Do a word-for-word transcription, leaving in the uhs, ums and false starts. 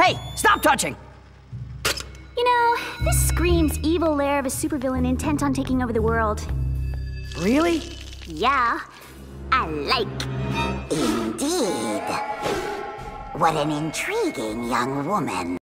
Hey, stop touching! You know, this screams evil lair of a supervillain intent on taking over the world. Really? Yeah, I like. Indeed. What an intriguing young woman.